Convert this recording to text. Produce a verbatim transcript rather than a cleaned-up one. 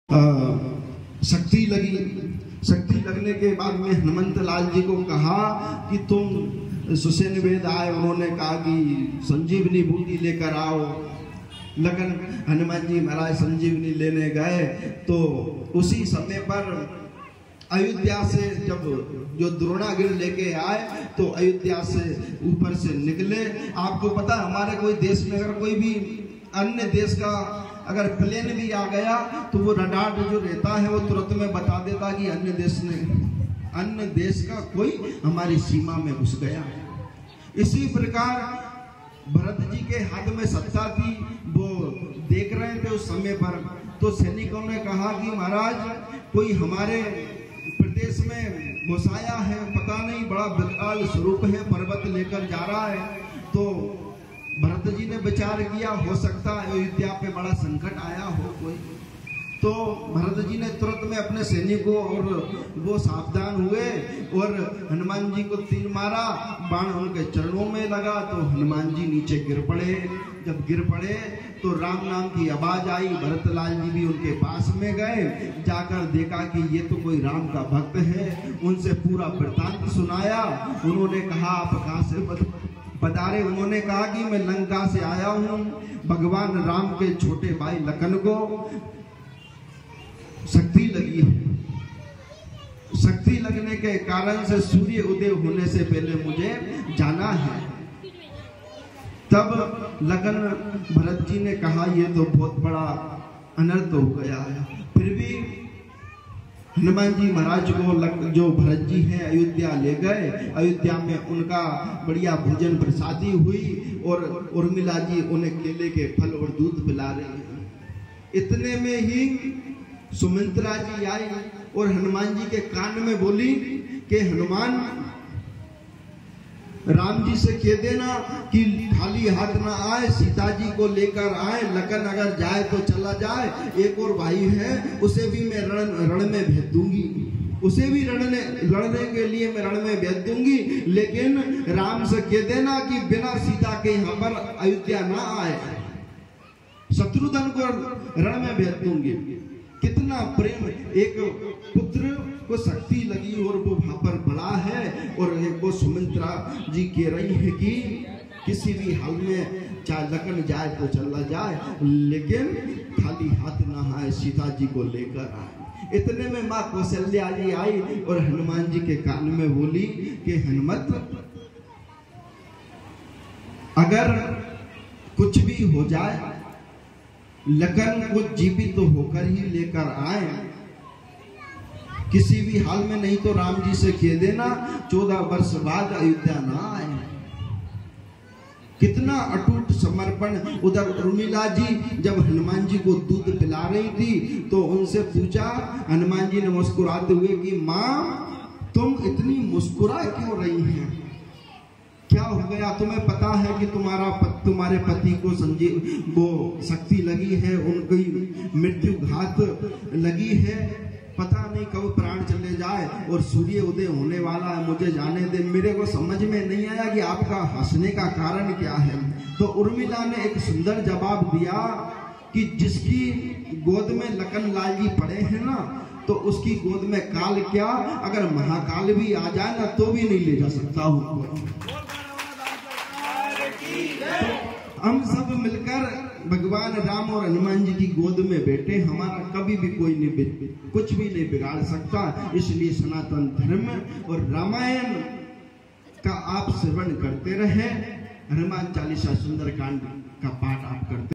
शक्ति लगी। शक्ति लगने के बाद में हनुमंत लाल जी को कहा कि तुम सुसेन वेद आए, उन्होंने कहा कि संजीवनी बूटी लेकर आओ। लगन हनुमान जी महाराज संजीवनी लेने गए तो उसी समय पर अयोध्या से जब जो द्रोणागिर लेके आए तो अयोध्या से ऊपर से निकले। आपको पता हमारे कोई देश में अगर कोई भी अन्य देश का अगर प्लेन भी आ गया तो वो रडार जो रहता है वो तुरंत में बता देता कि अन्य देश ने अन्य देश का कोई हमारी सीमा में घुस गया। इसी प्रकार भरत जी के हाथ में सत्ता थी, वो देख रहे थे उस समय पर। तो सैनिकों ने कहा कि महाराज कोई हमारे प्रदेश में घुसाया है, पता नहीं बड़ा विकराल स्वरूप है, पर्वत लेकर जा रहा है। तो भरत जी ने विचार किया हो सकता है अयोध्या पे बड़ा संकट आया हो कोई। तो भरत जी ने तुरंत में अपने सैनिकों और वो सावधान हुए और हनुमान जी को तीर मारा, बाण उनके चरणों में लगा तो हनुमान जी नीचे गिर पड़े। जब गिर पड़े तो राम नाम की आवाज आई। भरत लाल जी भी उनके पास में गए, जाकर देखा कि ये तो कोई राम का भक्त है। उनसे पूरा वृत्तांत सुनाया। उन्होंने कहा आप कहाँ से पधारे? उन्होंने कहा कि मैं लंका से आया हूँ, भगवान राम के छोटे भाई लखन को शक्ति लगी है। शक्ति लगने के कारण से सूर्य उदय होने से पहले मुझे जाना है। तब लखन भरत जी ने कहा ये तो बहुत बड़ा अनर्थ हो गया है। फिर भी हनुमान जी महाराज को जो भरत जी हैं अयोध्या ले गए। अयोध्या में उनका बढ़िया भोजन प्रसादी हुई और उर्मिला जी उन्हें केले के फल और दूध पिला रही हैं। इतने में ही सुमित्रा जी आई और हनुमान जी के कान में बोली कि हनुमान राम जी से कह देना कि खाली हाथ ना आए, सीता जी को लेकर आए। लखन अगर जाए तो चला जाए, एक और भाई है उसे भी मैं रण रण में भेज दूंगी, उसे भी लड़ने लड़ने के लिए मैं रण में भेज दूंगी। लेकिन राम से कह देना कि बिना सीता के यहाँ पर अयोध्या ना आए, शत्रुघ्न को रण में भेज दूंगी। कितना प्रेम, एक पुत्र को शक्ति लगी और वो वहां पर बड़ा है। और एक वो सुमित्रा जी कह रही है कि किसी भी हाल में चाहे लखन जाए तो चला जाए, लेकिन खाली हाथ ना आए, सीता जी को लेकर आए। इतने में माँ कौशल्या जी आई और हनुमान जी के कान में बोली कि हनुमत अगर कुछ भी हो जाए, लखन को जीवित तो होकर ही लेकर आए, किसी भी हाल में, नहीं तो राम जी से कह देना चौदह वर्ष बाद अयोध्या ना आए। कितना अटूट समर्पण। उधर उर्मिला जी जब हनुमान जी को दूध पिला रही थी तो उनसे पूछा, हनुमान जी ने मुस्कुराते हुए कि माँ तुम इतनी मुस्कुरा क्यों रही हैं, क्या हो गया? तुम्हें पता है कि तुम्हारा पत, तुम्हारे पति को संजीव वो शक्ति लगी है, उनकी मृत्यु घात लगी है, पता नहीं कब प्राण चले जाए और सूर्य उदय होने वाला है, मुझे जाने दे। मेरे को समझ में नहीं आया कि आपका हंसने का कारण क्या है। तो उर्मिला ने एक सुंदर जवाब दिया कि जिसकी गोद में लखन लाल जी पड़े हैं ना, तो उसकी गोद में काल क्या, अगर महाकाल भी आ जाए ना तो भी नहीं ले जा सकता हूँ। हम सब मिलकर भगवान राम और हनुमान जी की गोद में बैठे, हमारा कभी भी कोई नहीं कुछ भी नहीं बिगाड़ सकता। इसलिए सनातन धर्म और रामायण का आप श्रवण करते रहे। हनुमान चालीसा सुंदरकांड का पाठ आप करते